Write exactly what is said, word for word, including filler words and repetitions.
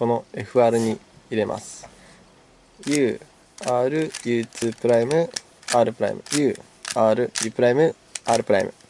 この エフアール に入れます。U、R、ユーツー プライム、R プライム、U、R、U プライム、R プライム。